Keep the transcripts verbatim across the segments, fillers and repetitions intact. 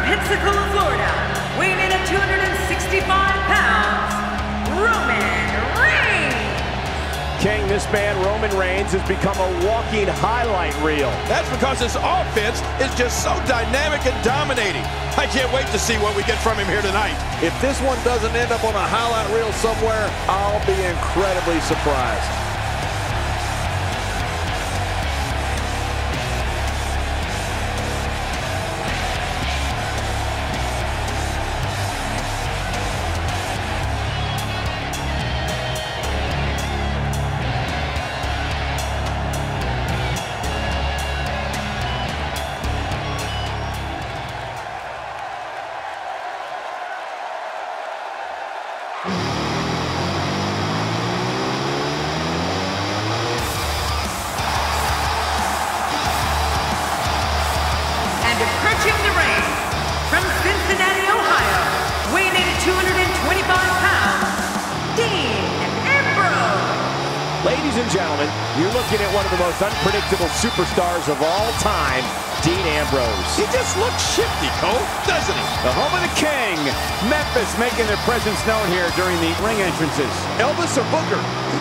Pensacola, Florida, weighing in at two hundred sixty-five pounds, Roman Reigns. King, this man, Roman Reigns, has become a walking highlight reel. That's because his offense is just so dynamic and dominating. I can't wait to see what we get from him here tonight. If this one doesn't end up on a highlight reel somewhere, I'll be incredibly surprised. And approaching the ring, from Cincinnati, Ohio, weighing in at two hundred twenty-five pounds, Dean Ambrose. Ladies and gentlemen, you're looking at one of the most unpredictable superstars of all time, Dean Ambrose. He just looks shifty, Cole, doesn't he? The home of the King, Memphis making their presence known here during the ring entrances. Elvis or Booker?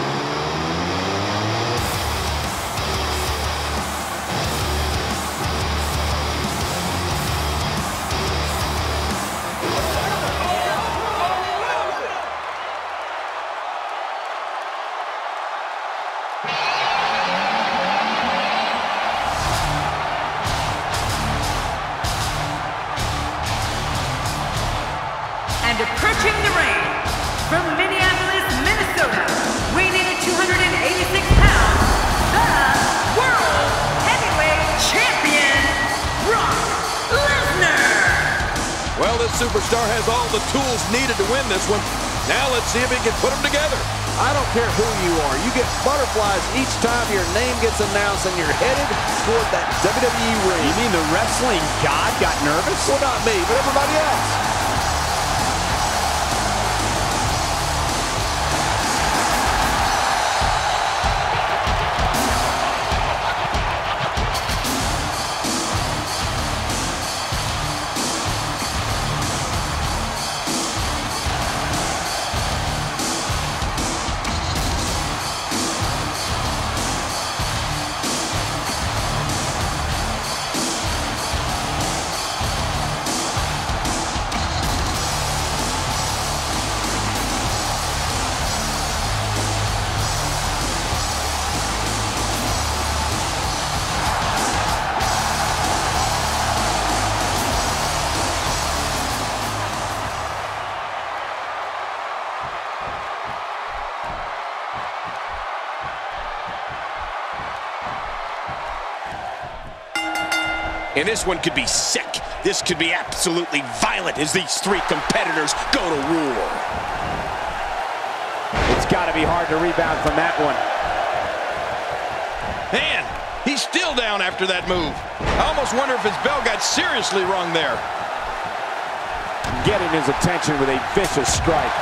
And approaching the ring, from Minneapolis, Minnesota, weighing in at two hundred eighty-six pounds, the World Heavyweight Champion, Brock Lesnar. Well, this superstar has all the tools needed to win this one. Now let's see if he can put them together. I don't care who you are. You get butterflies each time your name gets announced and you're headed toward that W W E ring. You mean the wrestling god got nervous? Well, not me, but everybody else. And this one could be sick. This could be absolutely violent as these three competitors go to war. It's got to be hard to rebound from that one. Man, he's still down after that move. I almost wonder if his bell got seriously wrong there. Getting his attention with a vicious strike.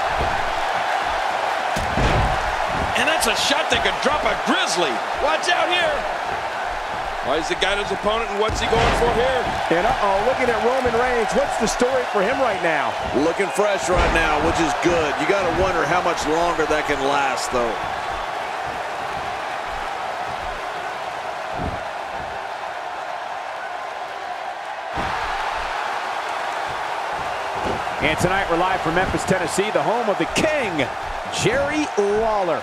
And that's a shot that could drop a grizzly. Watch out here. Why has he got his opponent, and what's he going for here? And uh-oh, looking at Roman Reigns. What's the story for him right now? Looking fresh right now, which is good. You got to wonder how much longer that can last, though. And tonight we're live from Memphis, Tennessee, the home of the King, Jerry Lawler.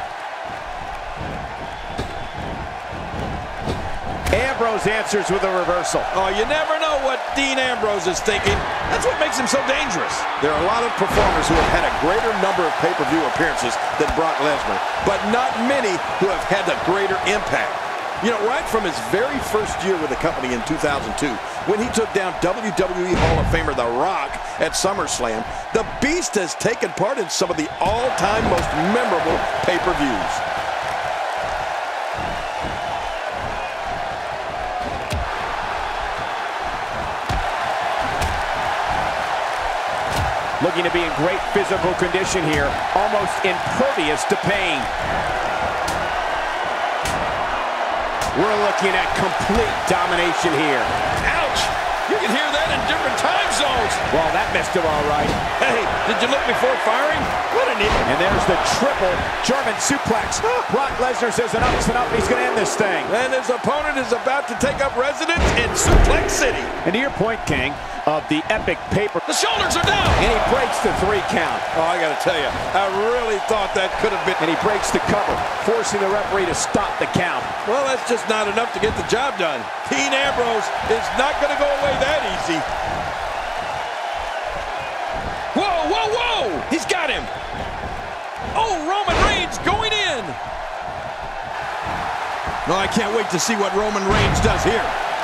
Ambrose answers with a reversal. Oh, you never know what Dean Ambrose is thinking. That's what makes him so dangerous. There are a lot of performers who have had a greater number of pay-per-view appearances than Brock Lesnar, but not many who have had a greater impact. You know, right from his very first year with the company in two thousand two, when he took down W W E Hall of Famer The Rock at SummerSlam, the Beast has taken part in some of the all-time most memorable pay-per-views. Looking to be in great physical condition here, almost impervious to pain. We're looking at complete domination here. Ouch! You can hear that in different time zones. Well, that missed him all right. Hey, did you look before firing? What an idiot. And there's the triple German suplex. Brock Lesnar says enough's enough. He's going to end this thing. And his opponent is about to take up residence in Suplex City. And to your point, King, of the epic paper. The shoulders are down. And he breaks the three count. Oh, I got to tell you, I really thought that could have been. And he breaks the cover, forcing the referee to stop the count. Well, that's just not enough to get the job done. Dean Ambrose is not going to go away that easy. Whoa, whoa, whoa! He's got him. Oh, Roman Reigns going in. No, I can't wait to see what Roman Reigns does here.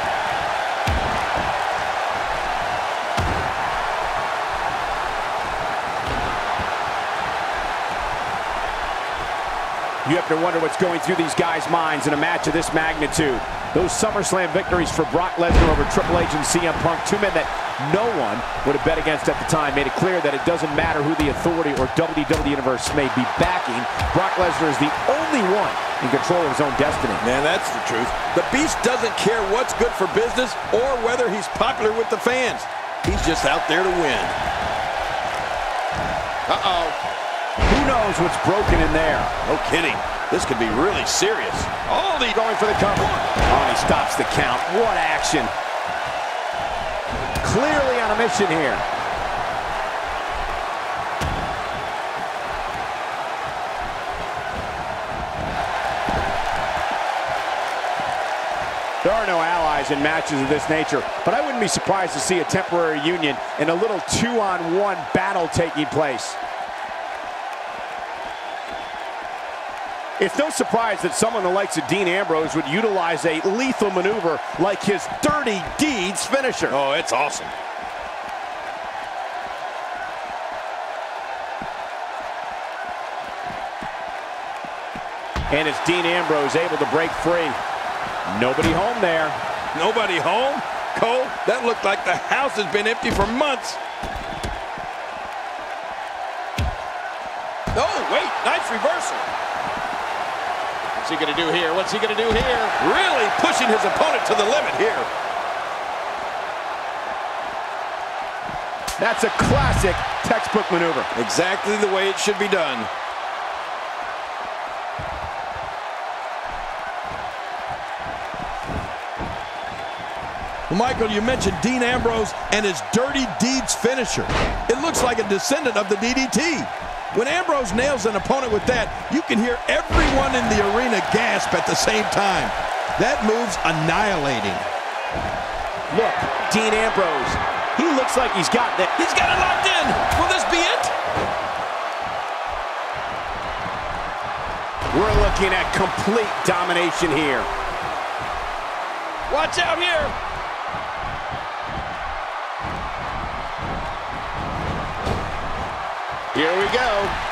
You have to wonder what's going through these guys' minds in a match of this magnitude. Those SummerSlam victories for Brock Lesnar over Triple H and C M Punk, two men that no one would have bet against at the time, made it clear that it doesn't matter who the authority or W W E Universe may be backing. Brock Lesnar is the only one in control of his own destiny. Man, that's the truth. The Beast doesn't care what's good for business or whether he's popular with the fans. He's just out there to win. Uh-oh. Who knows what's broken in there? No kidding. This could be really serious. Oh, he's going for the cover. Oh, he stops the count. What action. Clearly on a mission here. There are no allies in matches of this nature, but I wouldn't be surprised to see a temporary union and a little two-on-one battle taking place. It's no surprise that someone the likes of Dean Ambrose would utilize a lethal maneuver like his Dirty Deeds finisher. Oh, it's awesome. And it's Dean Ambrose able to break free. Nobody home there. Nobody home? Cole, that looked like the house has been empty for months. Oh, wait, nice reversal. What's he going to do here? What's he going to do here? Really pushing his opponent to the limit here. That's a classic textbook maneuver. Exactly the way it should be done. Well, Michael, you mentioned Dean Ambrose and his Dirty Deeds finisher. It looks like a descendant of the D D T. When Ambrose nails an opponent with that, you can hear everyone in the arena gasp at the same time. That move's annihilating. Look, Dean Ambrose. He looks like he's got that. He's got it locked in. Will this be it? We're looking at complete domination here. Watch out here. Here we go.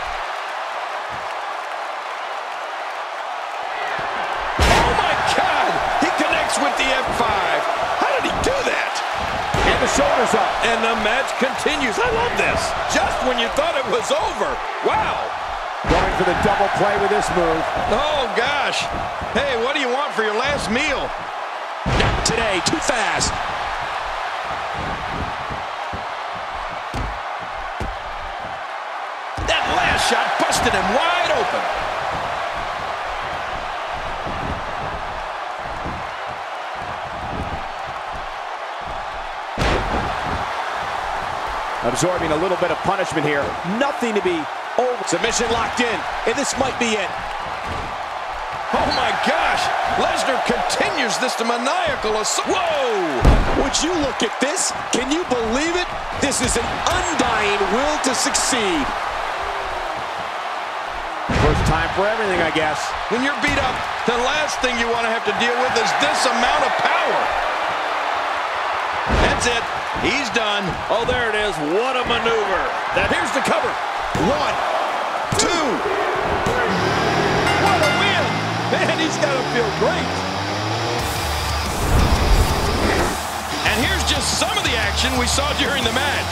Oh, my God. He connects with the F five. How did he do that? And the shoulders up. And the match continues. I love this. Just when you thought it was over. Wow. Going for the double play with this move. Oh, gosh. Hey, what do you want for your last meal? Not today. Too fast. That last shot busted him wide open. Absorbing a little bit of punishment here. Nothing to be over. Submission locked in, and this might be it. Oh, my gosh. Lesnar continues this maniacal assault. Whoa! Would you look at this? Can you believe it? This is an undying will to succeed. First time for everything, I guess. When you're beat up, the last thing you want to have to deal with is this amount of power. That's it. He's done. Oh, there it is. What a maneuver. That Here's the cover. One, two. What a win. Man, he's got to feel great. And here's just some of the action we saw during the match.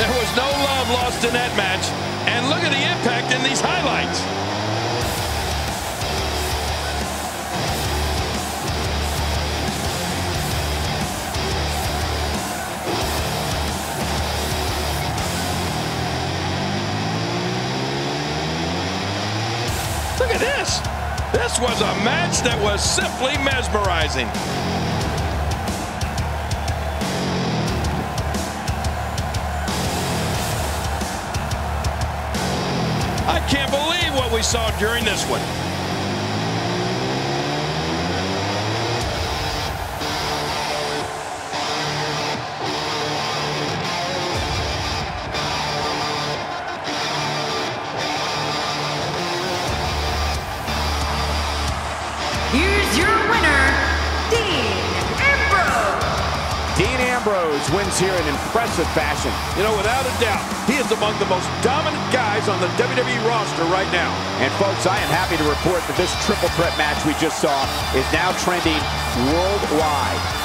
There was no love lost in that match. And look at the impact in these highlights. Look at this. This was a match that was simply mesmerizing. I can't believe what we saw during this one. Here's your winner, Dean Ambrose. Dean Ambrose wins here in impressive fashion. You know, without a doubt, he is among the most dominant guys on the W W E roster right now. And folks, I am happy to report that this triple threat match we just saw is now trending worldwide.